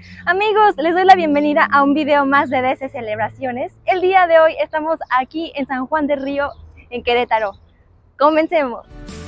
Amigos, les doy la bienvenida a un video más de DC Celebraciones. El día de hoy estamos aquí en San Juan del Río, en Querétaro. Comencemos.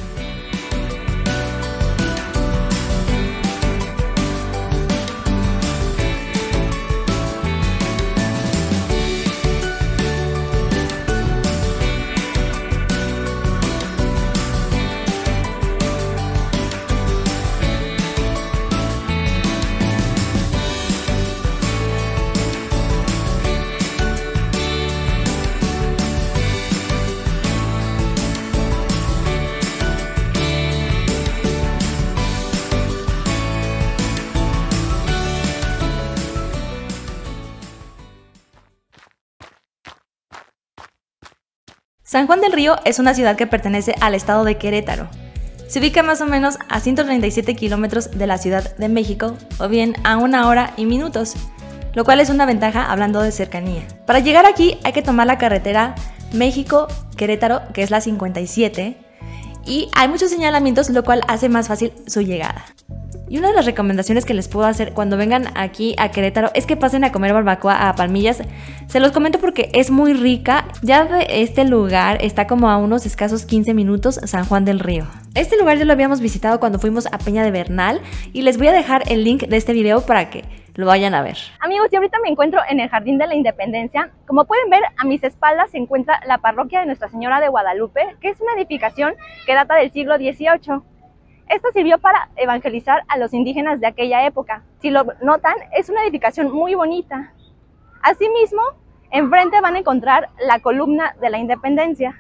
San Juan del Río es una ciudad que pertenece al estado de Querétaro. Se ubica más o menos a 137 kilómetros de la Ciudad de México, o bien a 1 hora y minutos, lo cual es una ventaja hablando de cercanía. Para llegar aquí hay que tomar la carretera México-Querétaro, que es la 57, y hay muchos señalamientos, lo cual hace más fácil su llegada. Y una de las recomendaciones que les puedo hacer cuando vengan aquí a Querétaro es que pasen a comer barbacoa a Palmillas. Se los comento porque es muy rica. Ya de este lugar está como a unos escasos 15 minutos San Juan del Río. Este lugar ya lo habíamos visitado cuando fuimos a Peña de Bernal y les voy a dejar el link de este video para que lo vayan a ver. Amigos, yo ahorita me encuentro en el Jardín de la Independencia. Como pueden ver, a mis espaldas se encuentra la parroquia de Nuestra Señora de Guadalupe, que es una edificación que data del siglo XVIII. Esta sirvió para evangelizar a los indígenas de aquella época. Si lo notan, es una edificación muy bonita. Asimismo, enfrente van a encontrar la columna de la Independencia.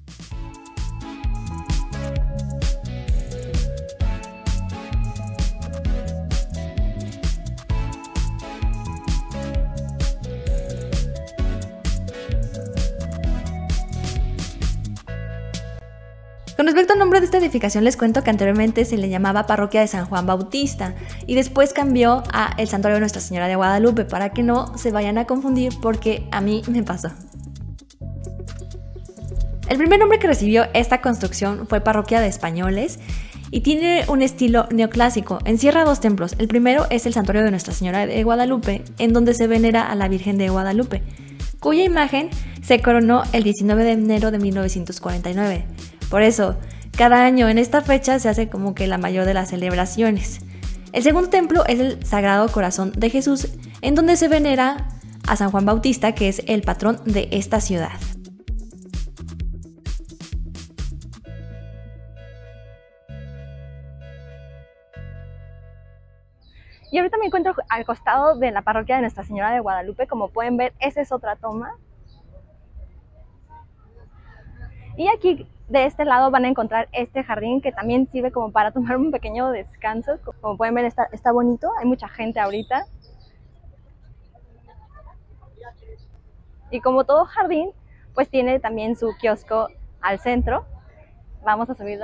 Con respecto al nombre de esta edificación les cuento que anteriormente se le llamaba Parroquia de San Juan Bautista y después cambió a el Santuario de Nuestra Señora de Guadalupe para que no se vayan a confundir porque a mí me pasó. El primer nombre que recibió esta construcción fue Parroquia de Españoles y tiene un estilo neoclásico. Encierra 2 templos. El primero es el Santuario de Nuestra Señora de Guadalupe, en donde se venera a la Virgen de Guadalupe, cuya imagen se coronó el 19 de enero de 1949. Por eso, cada año en esta fecha se hace como que la mayor de las celebraciones. El segundo templo es el Sagrado Corazón de Jesús, en donde se venera a San Juan Bautista, que es el patrón de esta ciudad. Y ahorita me encuentro al costado de la parroquia de Nuestra Señora de Guadalupe. Como pueden ver, esa es otra toma. Y aquí de este lado van a encontrar este jardín que también sirve como para tomar un pequeño descanso. Como pueden ver, está bonito, hay mucha gente ahorita. Y como todo jardín, pues tiene también su kiosco al centro. Vamos a subirlo.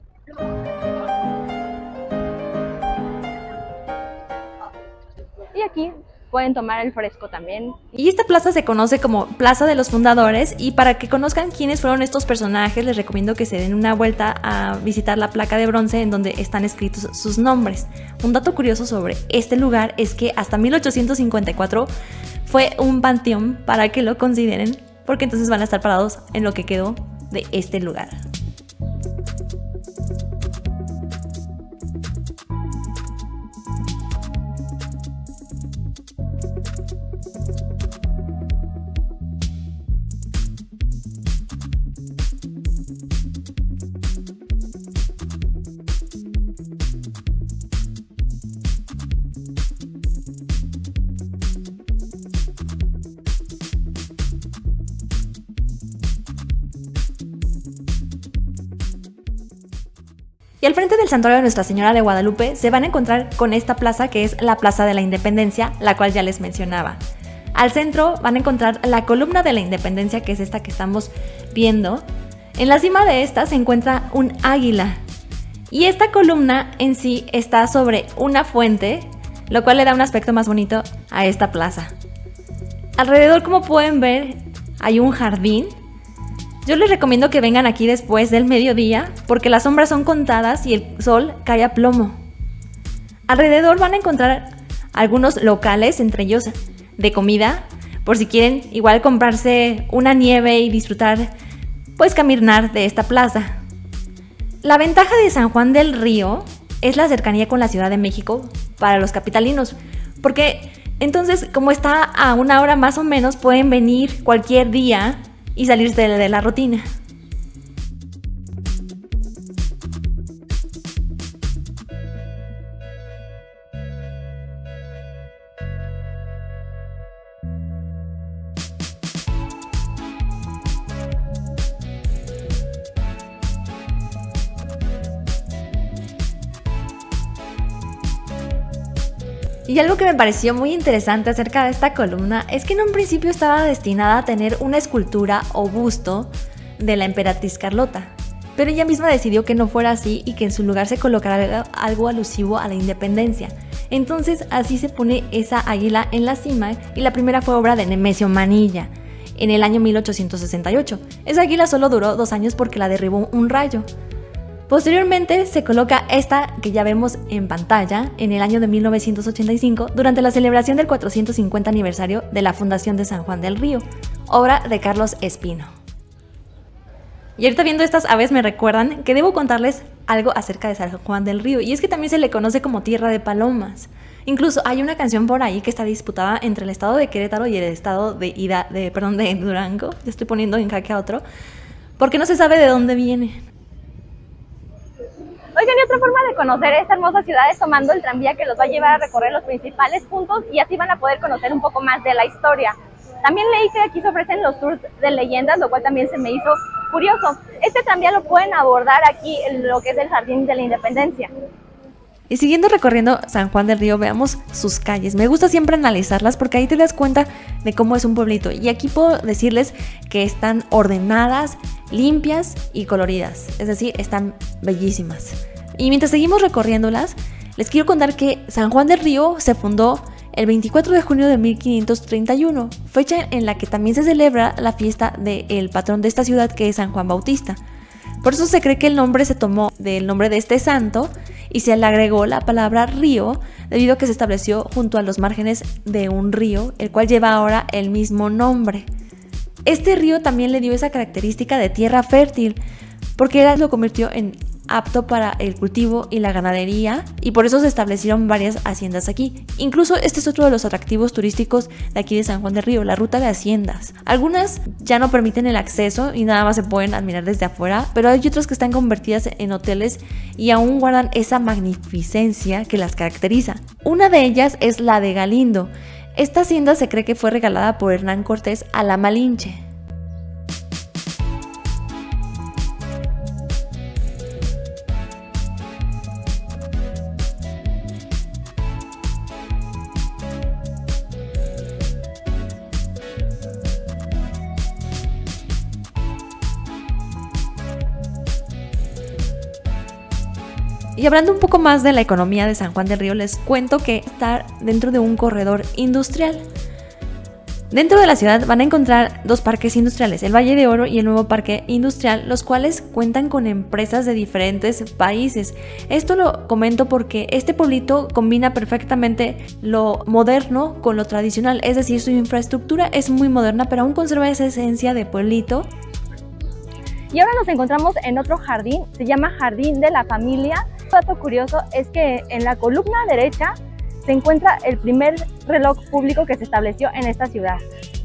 Y aquí pueden tomar el fresco también. Y esta plaza se conoce como Plaza de los Fundadores, y para que conozcan quiénes fueron estos personajes les recomiendo que se den una vuelta a visitar la placa de bronce en donde están escritos sus nombres. Un dato curioso sobre este lugar es que hasta 1854 fue un panteón, para que lo consideren, porque entonces van a estar parados en lo que quedó de este lugar. Y al frente del Santuario de Nuestra Señora de Guadalupe se van a encontrar con esta plaza, que es la Plaza de la Independencia, la cual ya les mencionaba. Al centro van a encontrar la columna de la Independencia, que es esta que estamos viendo. En la cima de esta se encuentra un águila. Y esta columna en sí está sobre una fuente, lo cual le da un aspecto más bonito a esta plaza. Alrededor, como pueden ver, hay un jardín. Yo les recomiendo que vengan aquí después del mediodía porque las sombras son contadas y el sol cae a plomo. Alrededor van a encontrar algunos locales, entre ellos de comida, por si quieren igual comprarse una nieve y disfrutar, pues caminar de esta plaza. La ventaja de San Juan del Río es la cercanía con la Ciudad de México para los capitalinos, porque entonces, como está a 1 hora más o menos, pueden venir cualquier día y salirse de la rutina. Y algo que me pareció muy interesante acerca de esta columna es que en un principio estaba destinada a tener una escultura o busto de la emperatriz Carlota, pero ella misma decidió que no fuera así y que en su lugar se colocara algo alusivo a la independencia. Entonces así se pone esa águila en la cima y la primera fue obra de Nemesio Manilla en el año 1868. Esa águila solo duró 2 años porque la derribó un rayo. Posteriormente se coloca esta que ya vemos en pantalla en el año de 1985 durante la celebración del 450 aniversario de la Fundación de San Juan del Río, obra de Carlos Espino. Y ahorita viendo estas aves me recuerdan que debo contarles algo acerca de San Juan del Río, y es que también se le conoce como tierra de palomas. Incluso hay una canción por ahí que está disputada entre el estado de Querétaro y el estado de Durango, ya estoy poniendo en jaque a otro, porque no se sabe de dónde viene. Oigan, y otra forma de conocer esta hermosa ciudad es tomando el tranvía que los va a llevar a recorrer los principales puntos y así van a poder conocer un poco más de la historia. También leí que aquí se ofrecen los tours de leyendas, lo cual también se me hizo curioso. Este tranvía lo pueden abordar aquí en lo que es el Jardín de la Independencia. Y siguiendo recorriendo San Juan del Río, veamos sus calles. Me gusta siempre analizarlas porque ahí te das cuenta de cómo es un pueblito. Y aquí puedo decirles que están ordenadas, limpias y coloridas. Es decir, están bellísimas. Y mientras seguimos recorriéndolas, les quiero contar que San Juan del Río se fundó el 24 de junio de 1531, fecha en la que también se celebra la fiesta del patrón de esta ciudad, que es San Juan Bautista. Por eso se cree que el nombre se tomó del nombre de este santo y se le agregó la palabra río debido a que se estableció junto a los márgenes de un río, el cual lleva ahora el mismo nombre. Este río también le dio esa característica de tierra fértil, porque lo convirtió en apto para el cultivo y la ganadería, y por eso se establecieron varias haciendas aquí. Incluso este es otro de los atractivos turísticos de aquí de San Juan del Río, la ruta de haciendas. Algunas ya no permiten el acceso y nada más se pueden admirar desde afuera, pero hay otras que están convertidas en hoteles y aún guardan esa magnificencia que las caracteriza. Una de ellas es la de Galindo. Esta hacienda se cree que fue regalada por Hernán Cortés a la Malinche. Y hablando un poco más de la economía de San Juan del Río, les cuento que está dentro de un corredor industrial. Dentro de la ciudad van a encontrar 2 parques industriales, el Valle de Oro y el Nuevo Parque Industrial, los cuales cuentan con empresas de diferentes países. Esto lo comento porque este pueblito combina perfectamente lo moderno con lo tradicional, es decir, su infraestructura es muy moderna, pero aún conserva esa esencia de pueblito. Y ahora nos encontramos en otro jardín, se llama Jardín de la Familia. Un dato curioso es que en la columna derecha se encuentra el primer reloj público que se estableció en esta ciudad.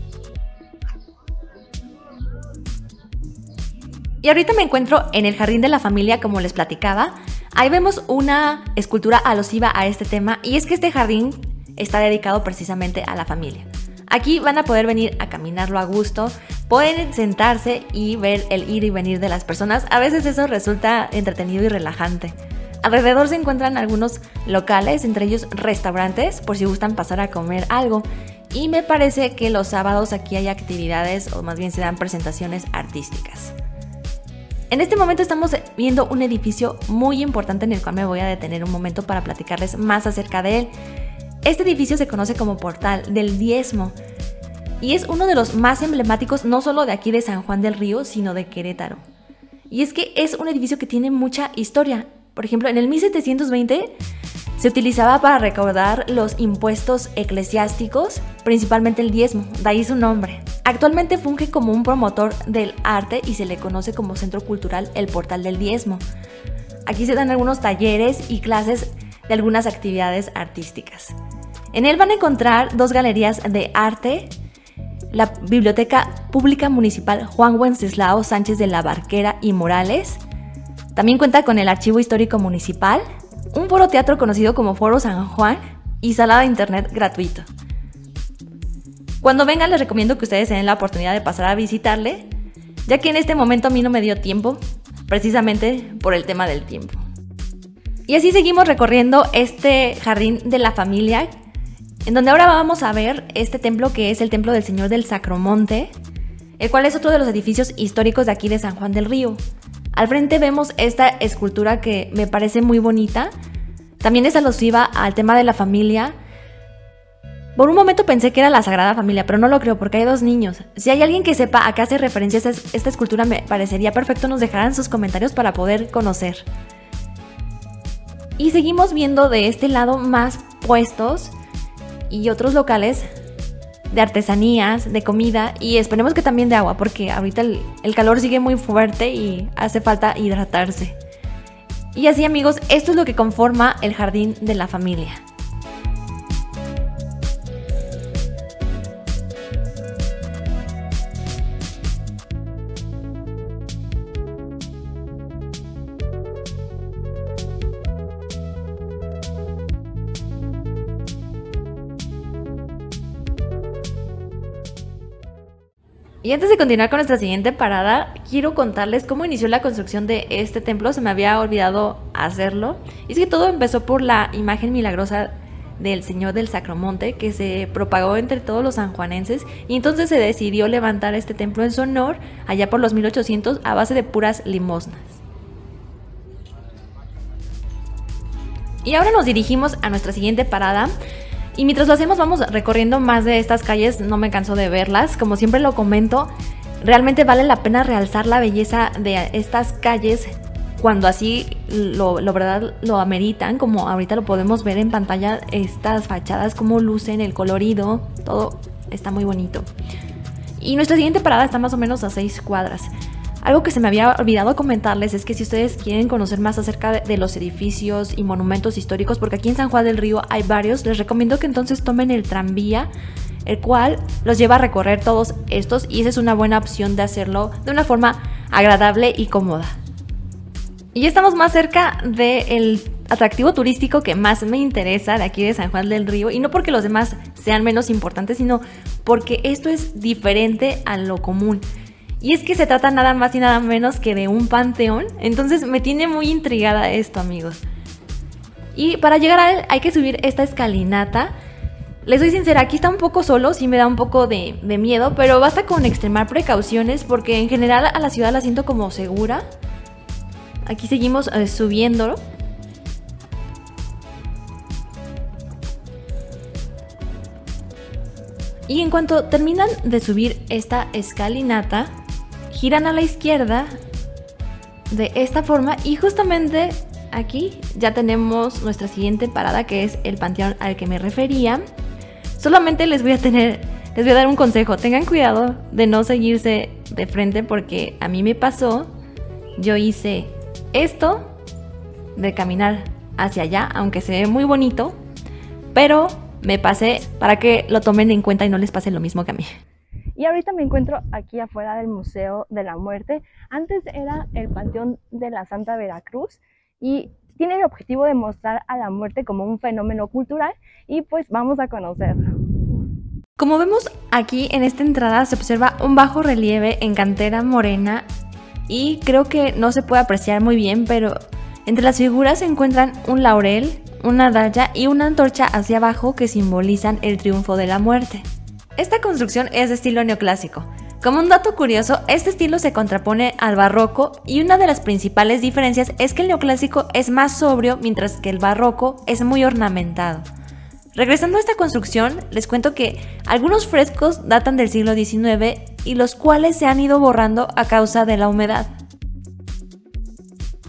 Y ahorita me encuentro en el Jardín de la Familia, como les platicaba. Ahí vemos una escultura alusiva a este tema, y es que este jardín está dedicado precisamente a la familia. Aquí van a poder venir a caminarlo a gusto, pueden sentarse y ver el ir y venir de las personas. A veces eso resulta entretenido y relajante. Alrededor se encuentran algunos locales, entre ellos restaurantes, por si gustan pasar a comer algo. Y me parece que los sábados aquí hay actividades, o más bien se dan presentaciones artísticas. En este momento estamos viendo un edificio muy importante en el cual me voy a detener un momento para platicarles más acerca de él. Este edificio se conoce como Portal del Diezmo y es uno de los más emblemáticos no solo de aquí de San Juan del Río, sino de Querétaro. Y es que es un edificio que tiene mucha historia. Por ejemplo, en el 1720 Se utilizaba para recaudar los impuestos eclesiásticos, principalmente el diezmo, de ahí su nombre. Actualmente funge como un promotor del arte y se le conoce como Centro Cultural El Portal del Diezmo. Aquí se dan algunos talleres y clases de algunas actividades artísticas. En él van a encontrar 2 galerías de arte, la Biblioteca Pública Municipal Juan Wenceslao Sánchez de la Barquera y Morales. También cuenta con el Archivo Histórico Municipal, un foro teatro conocido como Foro San Juan y sala de internet gratuito. Cuando vengan les recomiendo que ustedes se den la oportunidad de pasar a visitarle, ya que en este momento a mí no me dio tiempo, precisamente por el tema del tiempo. Y así seguimos recorriendo este jardín de la familia, en donde ahora vamos a ver este templo que es el Templo del Señor del Sacromonte, el cual es otro de los edificios históricos de aquí de San Juan del Río. Al frente vemos esta escultura que me parece muy bonita, también es alusiva al tema de la familia. Por un momento pensé que era la Sagrada Familia, pero no lo creo porque hay 2 niños. Si hay alguien que sepa a qué hace referencia esta escultura, me parecería perfecto nos dejaran sus comentarios para poder conocer. Y seguimos viendo de este lado más puestos y otros locales de artesanías, de comida y esperemos que también de agua porque ahorita el calor sigue muy fuerte y hace falta hidratarse. Y así amigos, esto es lo que conforma el jardín de la familia. Y antes de continuar con nuestra siguiente parada, quiero contarles cómo inició la construcción de este templo. Se me había olvidado hacerlo. Y es que todo empezó por la imagen milagrosa del Señor del Sacromonte, que se propagó entre todos los sanjuanenses. Y entonces se decidió levantar este templo en su honor, allá por los 1800, a base de puras limosnas. Y ahora nos dirigimos a nuestra siguiente parada. Y mientras lo hacemos vamos recorriendo más de estas calles, no me canso de verlas, como siempre lo comento, realmente vale la pena realzar la belleza de estas calles cuando así lo verdad lo ameritan, como ahorita lo podemos ver en pantalla, estas fachadas como lucen, el colorido, todo está muy bonito. Y nuestra siguiente parada está más o menos a 6 cuadras. Algo que se me había olvidado comentarles es que si ustedes quieren conocer más acerca de los edificios y monumentos históricos, porque aquí en San Juan del Río hay varios, les recomiendo que entonces tomen el tranvía, el cual los lleva a recorrer todos estos y esa es una buena opción de hacerlo de una forma agradable y cómoda. Y ya estamos más cerca del atractivo turístico que más me interesa de aquí de San Juan del Río, y no porque los demás sean menos importantes, sino porque esto es diferente a lo común. Y es que se trata nada más y nada menos que de un panteón. Entonces me tiene muy intrigada esto, amigos. Y para llegar a él hay que subir esta escalinata. Les soy sincera, aquí está un poco solo, sí me da un poco de miedo, pero basta con extremar precauciones porque en general a la ciudad la siento como segura. Aquí seguimos subiéndolo. Y en cuanto terminan de subir esta escalinata, giran a la izquierda de esta forma y justamente aquí ya tenemos nuestra siguiente parada, que es el panteón al que me refería. Solamente les voy a dar un consejo: tengan cuidado de no seguirse de frente porque a mí me pasó. Yo hice esto de caminar hacia allá, aunque se ve muy bonito, pero me pasé, para que lo tomen en cuenta y no les pase lo mismo que a mí. Y ahorita me encuentro aquí afuera del Museo de la Muerte. Antes era el Panteón de la Santa Veracruz y tiene el objetivo de mostrar a la muerte como un fenómeno cultural y pues vamos a conocerlo. Como vemos aquí en esta entrada se observa un bajo relieve en cantera morena y creo que no se puede apreciar muy bien, pero entre las figuras se encuentran un laurel, una daga y una antorcha hacia abajo que simbolizan el triunfo de la muerte. Esta construcción es de estilo neoclásico. Como un dato curioso, este estilo se contrapone al barroco y una de las principales diferencias es que el neoclásico es más sobrio mientras que el barroco es muy ornamentado. Regresando a esta construcción, les cuento que algunos frescos datan del siglo XIX y los cuales se han ido borrando a causa de la humedad.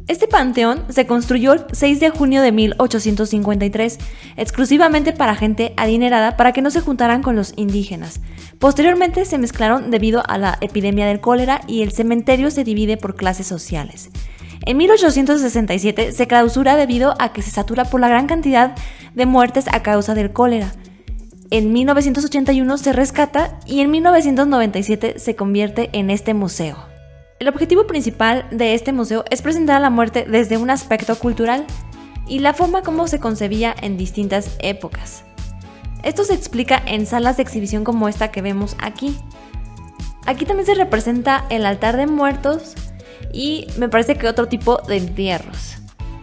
Este panteón se construyó el 6 de junio de 1853, exclusivamente para gente adinerada para que no se juntaran con los indígenas. Posteriormente se mezclaron debido a la epidemia del cólera y el cementerio se divide por clases sociales. En 1867 se clausura debido a que se satura por la gran cantidad de muertes a causa del cólera. En 1981 se rescata y en 1997 se convierte en este museo. El objetivo principal de este museo es presentar a la muerte desde un aspecto cultural y la forma como se concebía en distintas épocas. Esto se explica en salas de exhibición como esta que vemos aquí. Aquí también se representa el altar de muertos y me parece que otro tipo de entierros.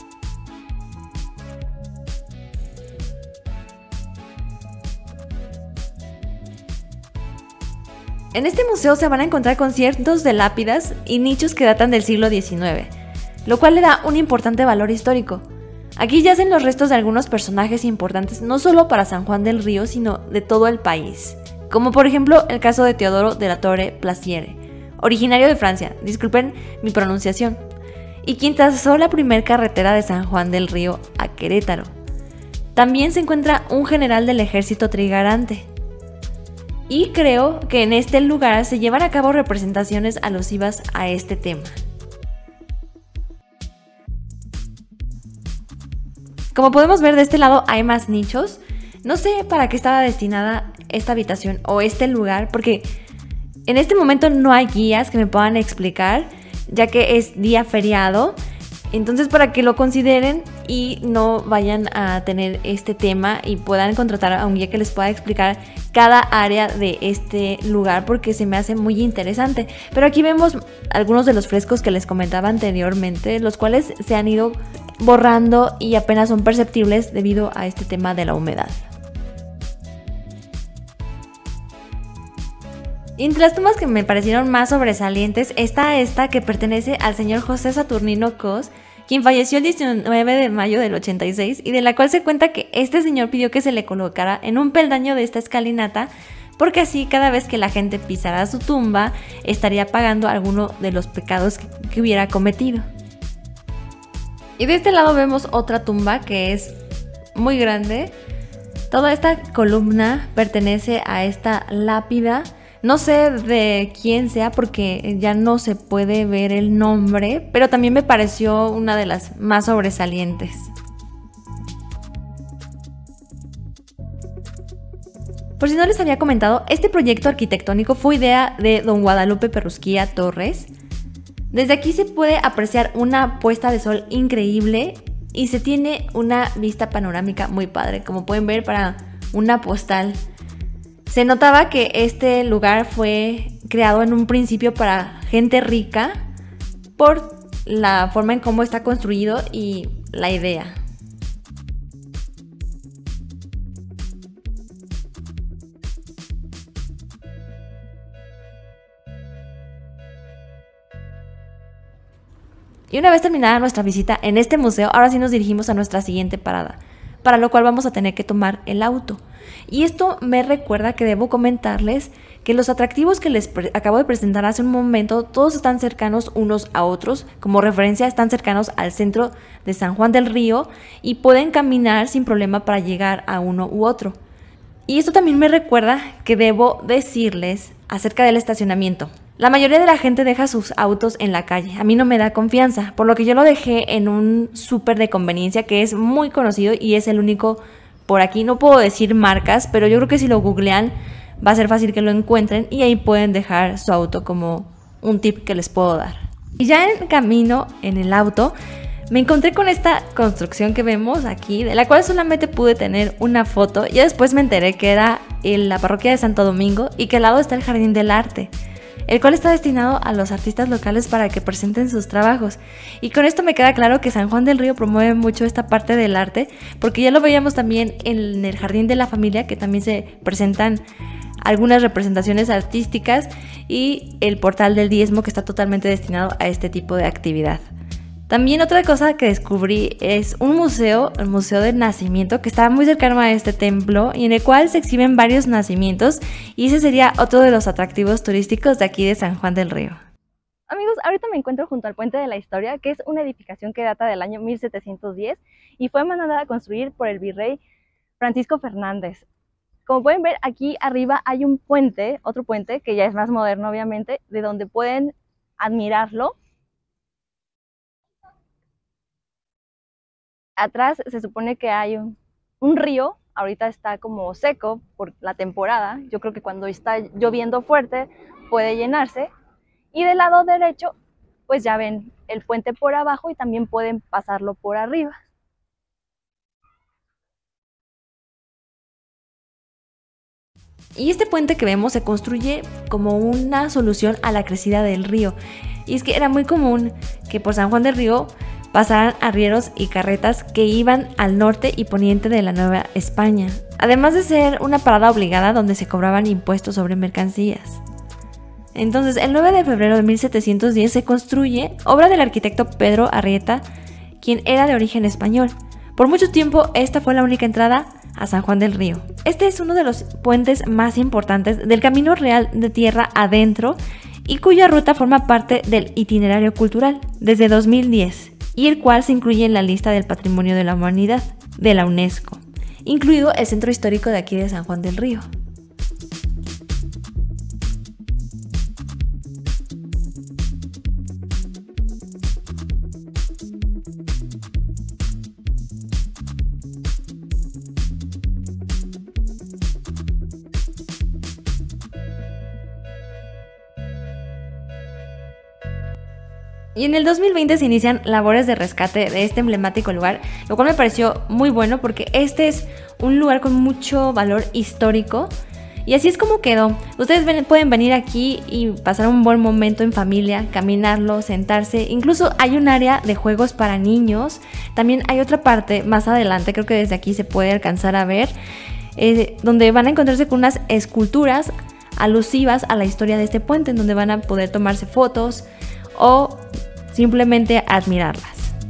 En este museo se van a encontrar con cientos de lápidas y nichos que datan del siglo XIX, lo cual le da un importante valor histórico. Aquí yacen los restos de algunos personajes importantes no solo para San Juan del Río, sino de todo el país, como por ejemplo el caso de Teodoro de la Torre Placiere, originario de Francia, disculpen mi pronunciación, y quien trazó la primer carretera de San Juan del Río a Querétaro. También se encuentra un general del ejército trigarante. Y creo que en este lugar se llevan a cabo representaciones alusivas a este tema. Como podemos ver, de este lado hay más nichos. No sé para qué estaba destinada esta habitación o este lugar, porque en este momento no hay guías que me puedan explicar, ya que es día feriado. Entonces, para que lo consideren y no vayan a tener este tema y puedan contratar a un guía que les pueda explicar cada área de este lugar, porque se me hace muy interesante. Pero aquí vemos algunos de los frescos que les comentaba anteriormente, los cuales se han ido borrando y apenas son perceptibles debido a este tema de la humedad. Y entre las tumbas que me parecieron más sobresalientes está esta que pertenece al señor José Saturnino Cos, quien falleció el 19 de mayo del 86 y de la cual se cuenta que este señor pidió que se le colocara en un peldaño de esta escalinata porque así cada vez que la gente pisara su tumba estaría pagando alguno de los pecados que hubiera cometido. Y de este lado vemos otra tumba que es muy grande. Toda esta columna pertenece a esta lápida. No sé de quién sea porque ya no se puede ver el nombre, pero también me pareció una de las más sobresalientes. Por si no les había comentado, este proyecto arquitectónico fue idea de don Guadalupe Perrusquía Torres. Desde aquí se puede apreciar una puesta de sol increíble y se tiene una vista panorámica muy padre, como pueden ver para una postal. Se notaba que este lugar fue creado en un principio para gente rica por la forma en cómo está construido y la idea. Y una vez terminada nuestra visita en este museo, ahora sí nos dirigimos a nuestra siguiente parada, para lo cual vamos a tener que tomar el auto. Y esto me recuerda que debo comentarles que los atractivos que les acabo de presentar hace un momento, todos están cercanos unos a otros. Como referencia, están cercanos al centro de San Juan del Río y pueden caminar sin problema para llegar a uno u otro. Y esto también me recuerda que debo decirles acerca del estacionamiento. La mayoría de la gente deja sus autos en la calle. A mí no me da confianza, por lo que yo lo dejé en un súper de conveniencia que es muy conocido y es el único por aquí. No puedo decir marcas, pero yo creo que si lo googlean va a ser fácil que lo encuentren y ahí pueden dejar su auto como un tip que les puedo dar. Y ya en camino en el auto me encontré con esta construcción que vemos aquí, de la cual solamente pude tener una foto. Ya después me enteré que era la parroquia de Santo Domingo y que al lado está el Jardín del Arte, el cual está destinado a los artistas locales para que presenten sus trabajos. Y con esto me queda claro que San Juan del Río promueve mucho esta parte del arte, porque ya lo veíamos también en el Jardín de la Familia, que también se presentan algunas representaciones artísticas, y el Portal del Diezmo, que está totalmente destinado a este tipo de actividad. También otra cosa que descubrí es un museo, el Museo del Nacimiento, que está muy cercano a este templo y en el cual se exhiben varios nacimientos, y ese sería otro de los atractivos turísticos de aquí de San Juan del Río. Amigos, ahorita me encuentro junto al Puente de la Historia, que es una edificación que data del año 1710 y fue mandada a construir por el virrey Francisco Fernández. Como pueden ver, aquí arriba hay un puente, otro puente, que ya es más moderno obviamente, de donde pueden admirarlo. Atrás se supone que hay un río, ahorita está como seco por la temporada, yo creo que cuando está lloviendo fuerte puede llenarse. Y del lado derecho, pues ya ven el puente por abajo y también pueden pasarlo por arriba. Y este puente que vemos se construye como una solución a la crecida del río. Y es que era muy común que por San Juan del Río pasaran arrieros y carretas que iban al norte y poniente de la Nueva España, además de ser una parada obligada donde se cobraban impuestos sobre mercancías. Entonces, el 9 de febrero de 1710 se construye, obra del arquitecto Pedro Arrieta, quien era de origen español. Por mucho tiempo, esta fue la única entrada a San Juan del Río. Este es uno de los puentes más importantes del Camino Real de Tierra Adentro y cuya ruta forma parte del itinerario cultural desde 2010 y el cual se incluye en la lista del Patrimonio de la Humanidad de la UNESCO, incluido el centro histórico de aquí de San Juan del Río. Y en el 2020 se inician labores de rescate de este emblemático lugar, lo cual me pareció muy bueno porque este es un lugar con mucho valor histórico. Y así es como quedó. Ustedes pueden venir aquí y pasar un buen momento en familia, caminarlo, sentarse. Incluso hay un área de juegos para niños. También hay otra parte más adelante, creo que desde aquí se puede alcanzar a ver, donde van a encontrarse con unas esculturas alusivas a la historia de este puente, en donde van a poder tomarse fotos o simplemente admirarlas.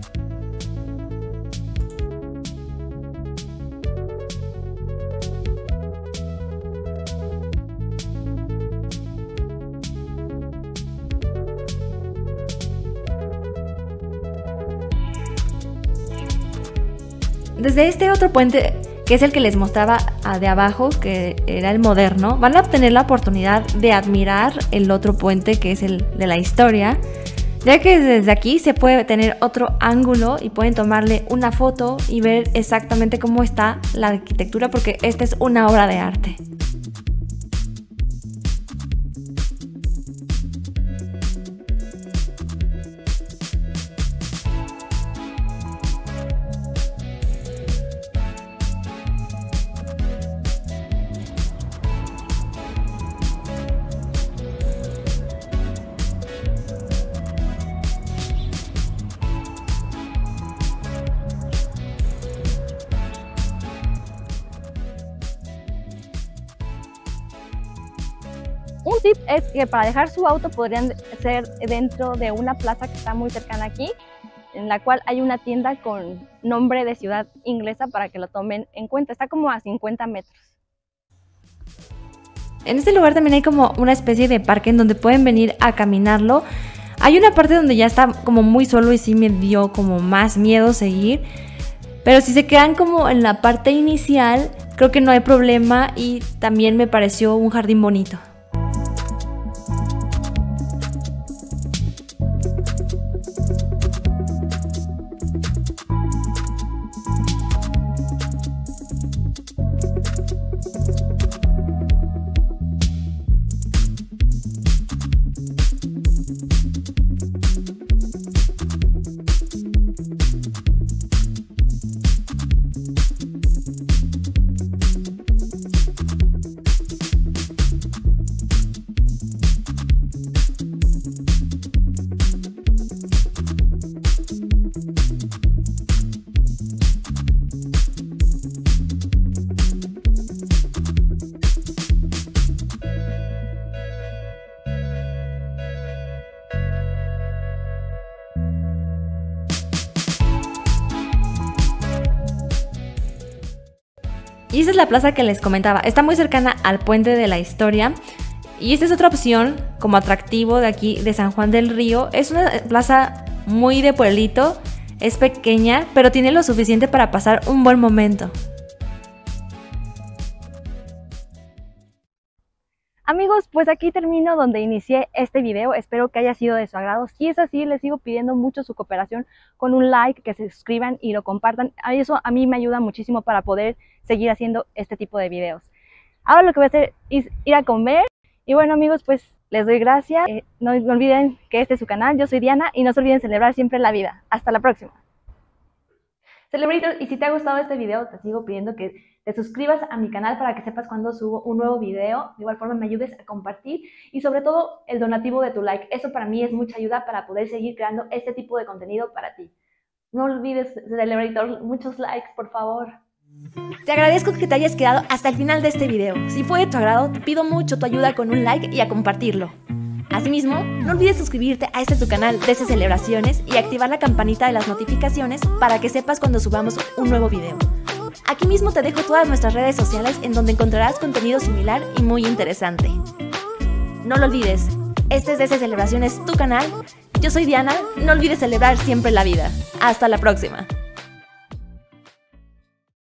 Desde este otro puente, que es el que les mostraba de abajo, que era el moderno, van a obtener la oportunidad de admirar el otro puente, que es el de la historia, ya que desde aquí se puede tener otro ángulo y pueden tomarle una foto y ver exactamente cómo está la arquitectura, porque esta es una obra de arte. Un tip es que para dejar su auto podrían ser dentro de una plaza que está muy cercana aquí, en la cual hay una tienda con nombre de ciudad inglesa para que lo tomen en cuenta. Está como a 50 metros. En este lugar también hay como una especie de parque en donde pueden venir a caminarlo. Hay una parte donde ya está como muy solo y sí me dio como más miedo seguir. Pero si se quedan como en la parte inicial, creo que no hay problema y también me pareció un jardín bonito. Y esa es la plaza que les comentaba. Está muy cercana al Puente de la Historia Y esta es otra opción como atractivo de aquí de San Juan del Río. Es una plaza muy de pueblito, es pequeña, pero tiene lo suficiente para pasar un buen momento. Amigos, pues aquí termino donde inicié este video. Espero que haya sido de su agrado. Si es así, les sigo pidiendo mucho su cooperación con un like, que se suscriban y lo compartan. Eso a mí me ayuda muchísimo para poder seguir haciendo este tipo de videos. Ahora lo que voy a hacer es ir a comer. Y bueno, amigos, pues les doy gracias. No olviden que este es su canal. Yo soy Diana y no se olviden celebrar siempre la vida. Hasta la próxima. Celebrator, y si te ha gustado este video, te sigo pidiendo que te suscribas a mi canal para que sepas cuando subo un nuevo video. De igual forma me ayudes a compartir y sobre todo el donativo de tu like. Eso para mí es mucha ayuda para poder seguir creando este tipo de contenido para ti. No olvides, Celebrator, muchos likes, por favor. Te agradezco que te hayas quedado hasta el final de este video. Si fue de tu agrado, te pido mucho tu ayuda con un like y a compartirlo. Asimismo, no olvides suscribirte a tu canal de celebraciones y activar la campanita de las notificaciones para que sepas cuando subamos un nuevo video. Aquí mismo te dejo todas nuestras redes sociales en donde encontrarás contenido similar y muy interesante. No lo olvides, este es Celebraciones, tu canal. Yo soy Diana, no olvides celebrar siempre la vida. Hasta la próxima.